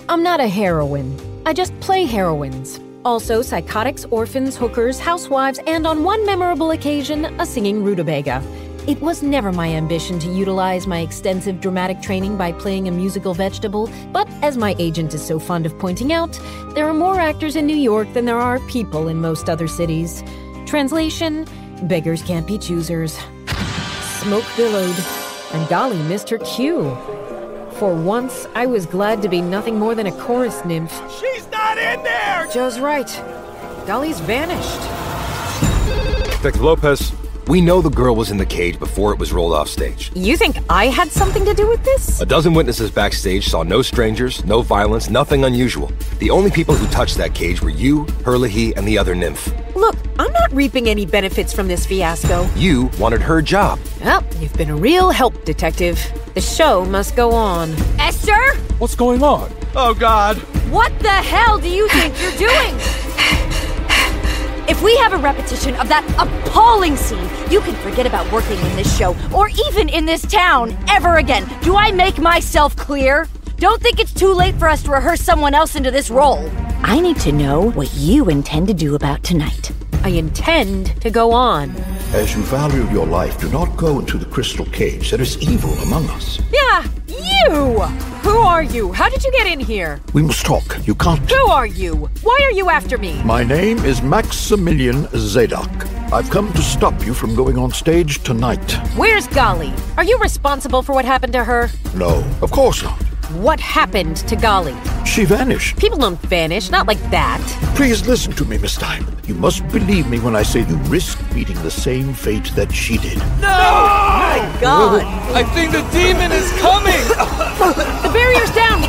I'm not a heroine. I just play heroines. Also, psychotics, orphans, hookers, housewives, and on one memorable occasion, a singing rutabaga. It was never my ambition to utilize my extensive dramatic training by playing a musical vegetable, but as my agent is so fond of pointing out, there are more actors in New York than there are people in most other cities. Translation, beggars can't be choosers. Smoke billowed, and golly missed her cue. For once, I was glad to be nothing more than a chorus nymph. She's not in there! Joe's right. Dolly's vanished. Detective Lopez, we know the girl was in the cage before it was rolled off stage. You think I had something to do with this? A dozen witnesses backstage saw no strangers, no violence, nothing unusual. The only people who touched that cage were you, Herlihy, and the other nymph. Look, I'm not reaping any benefits from this fiasco. You wanted her job. Well, you've been a real help, Detective. The show must go on. Esther? What's going on? Oh, God. What the hell do you think you're doing? If we have a repetition of that appalling scene, you can forget about working in this show, or even in this town, ever again. Do I make myself clear? Don't think it's too late for us to rehearse someone else into this role. I need to know what you intend to do about tonight. I intend to go on. As you value your life, do not go into the crystal cage. There is evil among us. Yeah, you! Who are you? How did you get in here? We must talk. You can't... Who are you? Why are you after me? My name is Maximillian Zadok. I've come to stop you from going on stage tonight. Where's Golly? Are you responsible for what happened to her? No, of course not. What happened to Golly? She vanished. People don't vanish, not like that. Please listen to me, Miss Diamond. You must believe me when I say you risk meeting the same fate that she did. No! My God! I think the demon is coming! The barrier's down!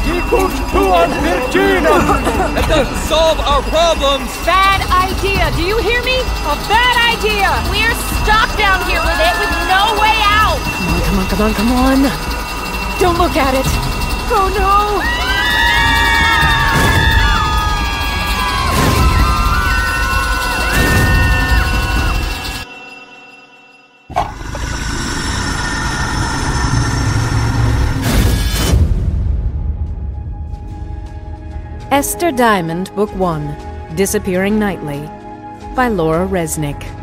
That doesn't solve our problems! Bad idea! Do you hear me? A bad idea! We're stuck down here with it with no way out! Come on. Don't look at it! Oh no! Esther Diamond, Book 1, Disappearing Nightly, by Resnick.